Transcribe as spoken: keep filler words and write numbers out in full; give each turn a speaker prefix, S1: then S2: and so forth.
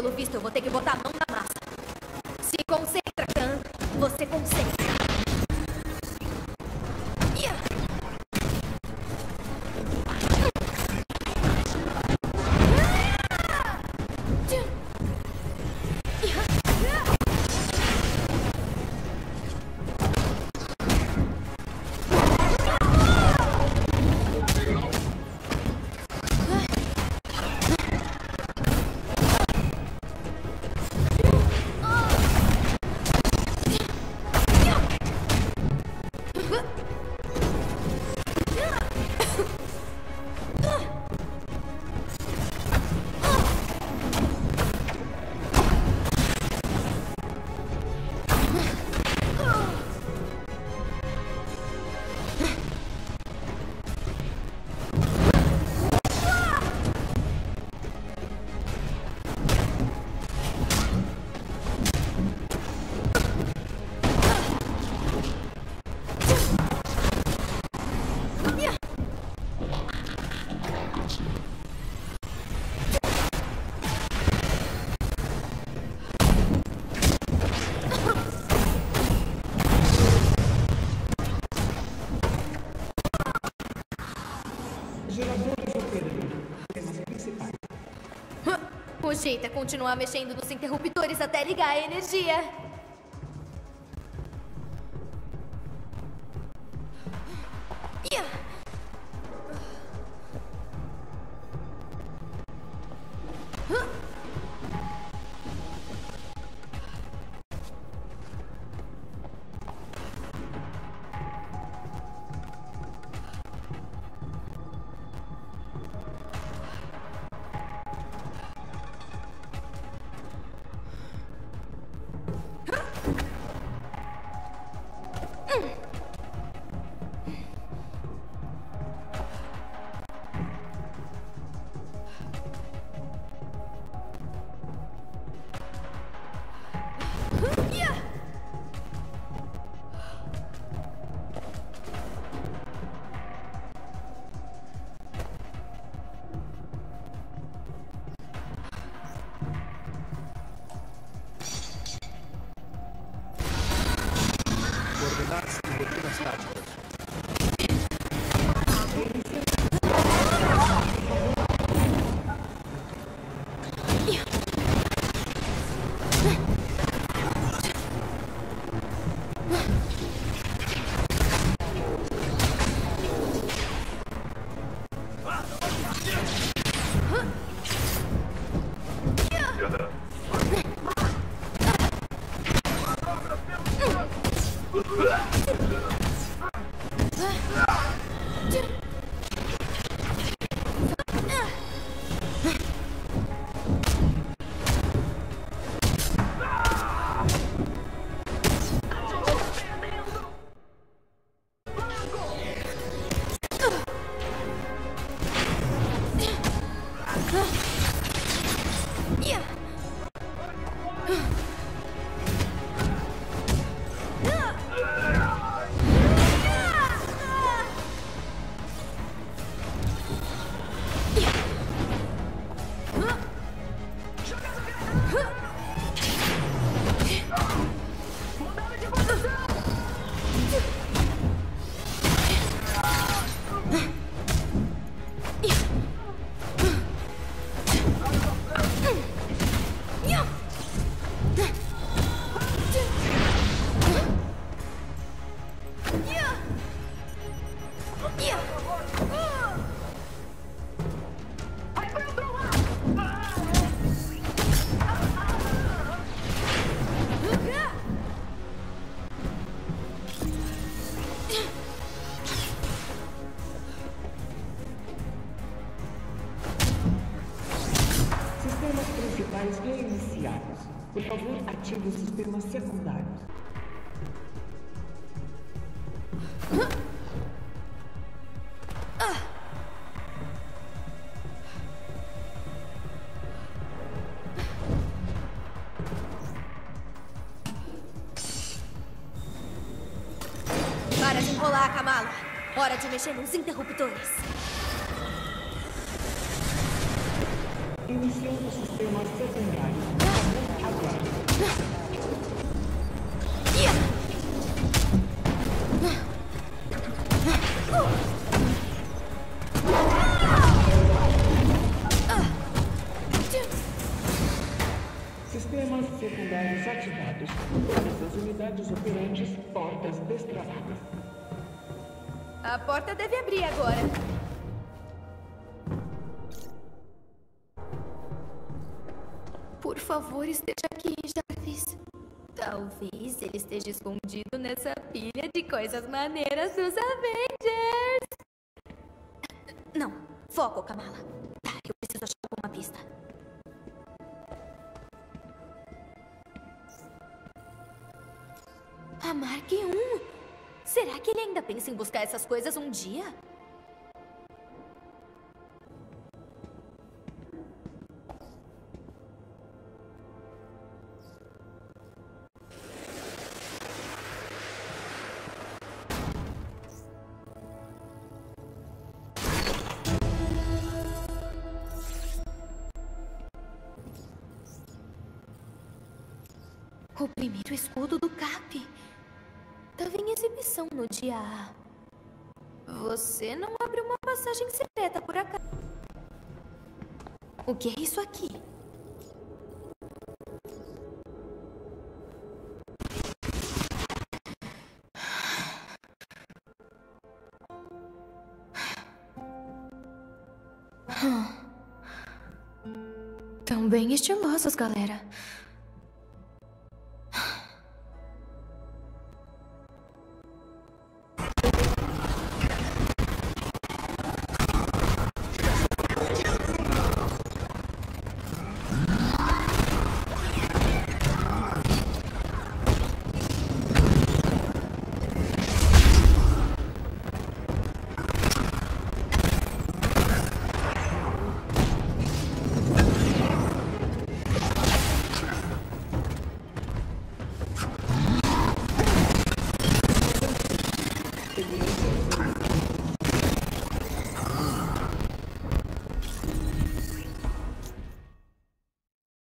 S1: Pelo visto, eu vou ter que botar a mão na massa. Se concentra, Khan. Você consegue. O jeito é continuar mexendo nos interruptores até ligar a energia.
S2: Coordenadas e rotinas táticas. Reiniciados. Por favor, ative os sistemas secundários.
S1: Para de enrolar, Kamala. Hora de mexer nos interruptores.
S2: Iniciando sistema secundário. Aguarde. Sistemas secundários ativados. Todas as unidades operantes, portas destravadas.
S1: A porta deve abrir agora. Por favor, esteja aqui, Jarvis. Talvez ele esteja escondido nessa pilha de coisas maneiras dos Avengers. Não, foco, Kamala. Tá, eu preciso achar alguma pista. A Mark um. Será que ele ainda pensa em buscar essas coisas um dia? O primeiro escudo do Cap. Tava em exibição no dia A. Você não abriu uma passagem secreta por acaso. O que é isso aqui? Tão bem estilosos, galera.